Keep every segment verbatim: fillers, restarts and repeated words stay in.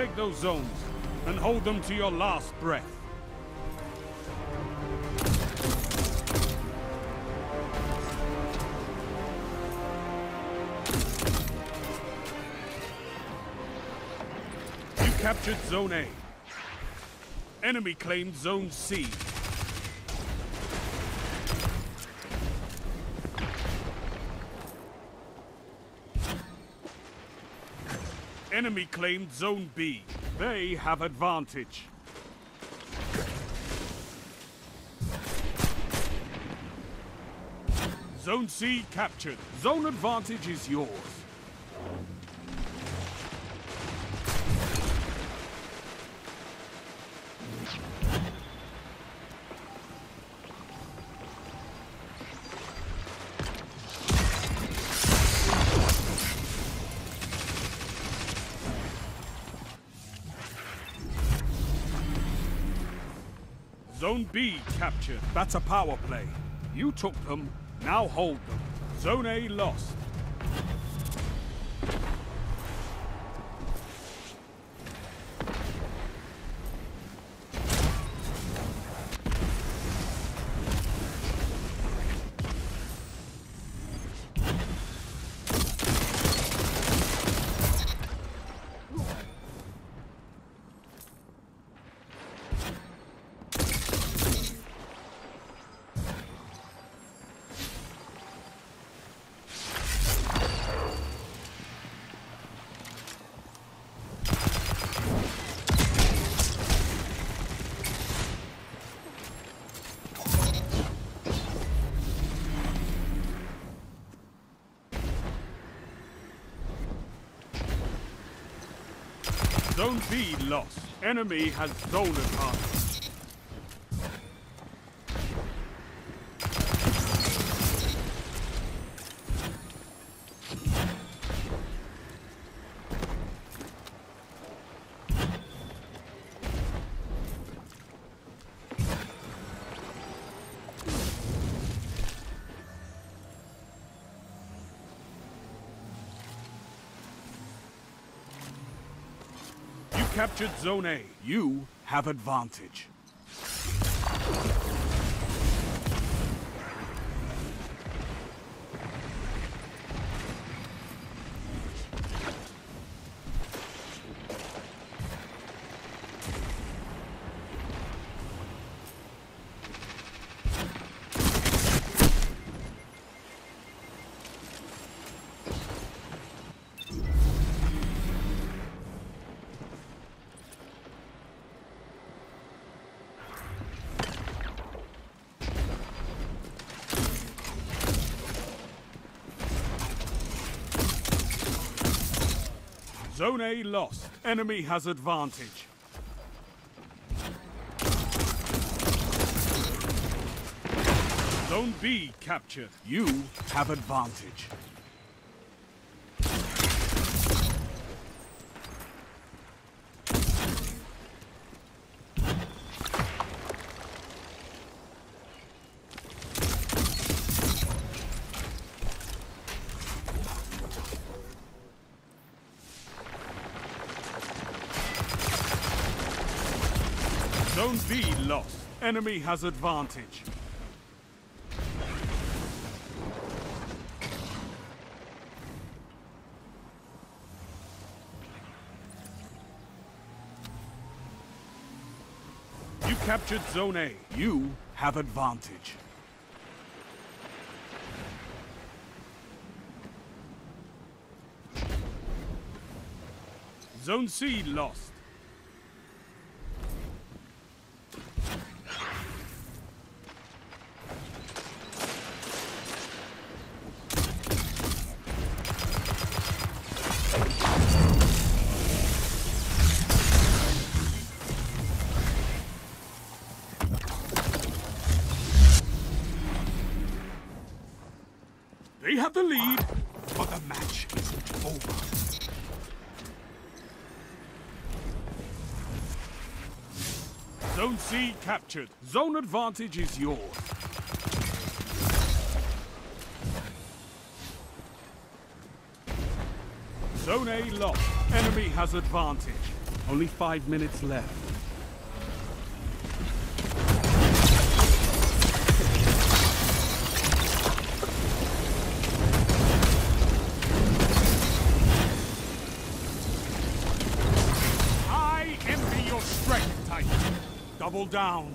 Take those zones and hold them to your last breath. You captured Zone A. Enemy claimed Zone C. Enemy claimed Zone B. They have advantage. Zone C captured. Zone advantage is yours. Zone B captured. That's a power play. You took them, now hold them. Zone A lost. Zone B lost. Enemy has zone advantage. Captured Zone A. You have advantage. Zone A lost. Enemy has advantage. Zone B captured. You have advantage. Zone B lost. Enemy has advantage. You captured Zone A. You have advantage. Zone C lost. They have the lead, but the match isn't over. Zone C captured. Zone advantage is yours. Zone A lost. Enemy has advantage. Only five minutes left. I envy your strength, Titan. Double down.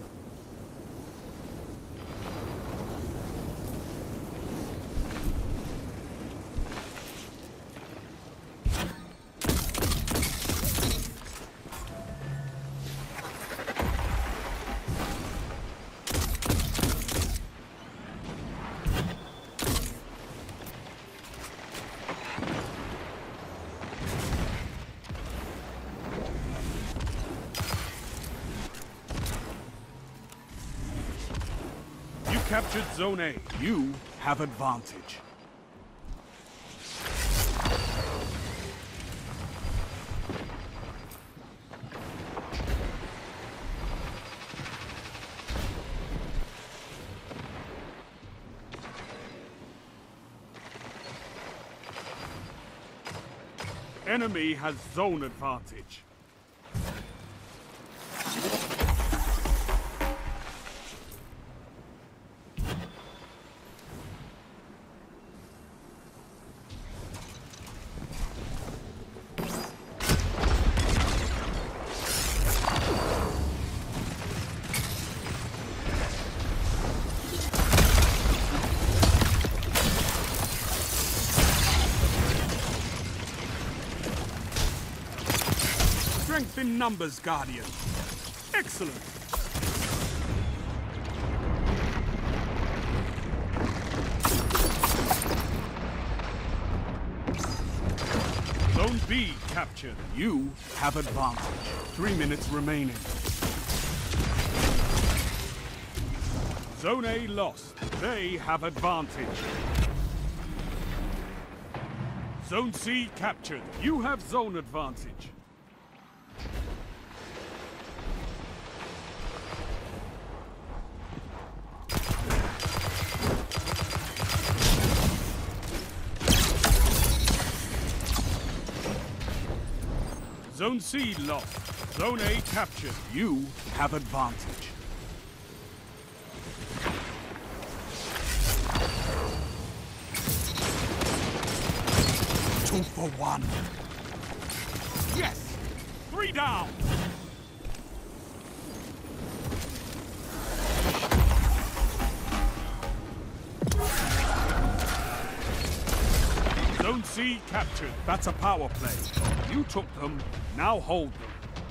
Captured Zone A. You have advantage. Enemy has zone advantage. Strength in numbers, Guardian. Excellent. Zone B captured. You have advantage. Three minutes remaining. Zone A lost. They have advantage. Zone C captured. You have zone advantage. Zone C lost. Zone A captured. You have advantage. Two for one. Yes! Three down! Zone C captured. That's a power play. You took them, now hold them.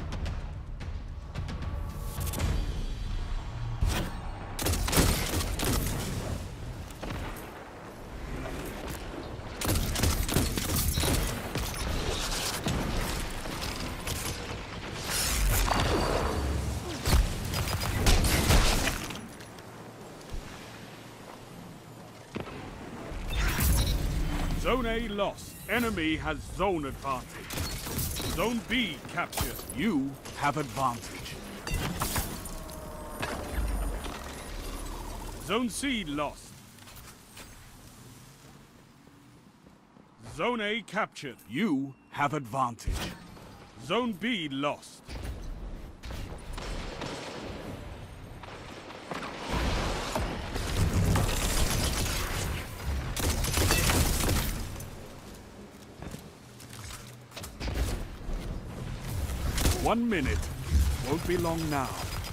Zone A lost. Enemy has zone advantage. Zone B captured. You have advantage. Zone C lost. Zone A captured. You have advantage. Zone B lost. One minute. Won't be long now.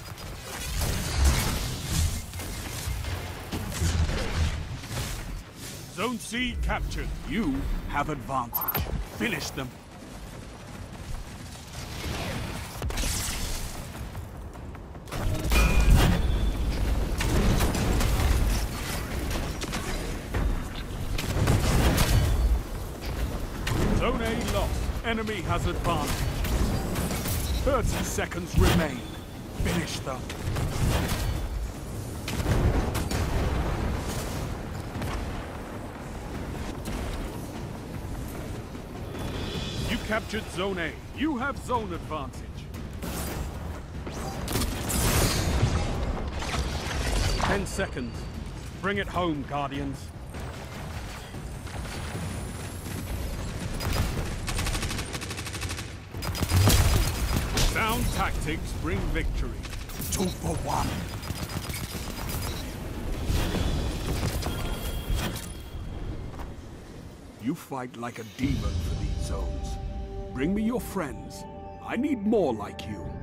Zone C captured. You have advantage. Finish them. Zone A lost. Enemy has advantage. Thirty seconds remain. Finish them. You captured Zone A. You have zone advantage. Ten seconds. Bring it home, Guardians. Sound tactics bring victory. Two for one. You fight like a demon for these zones. Bring me your friends. I need more like you.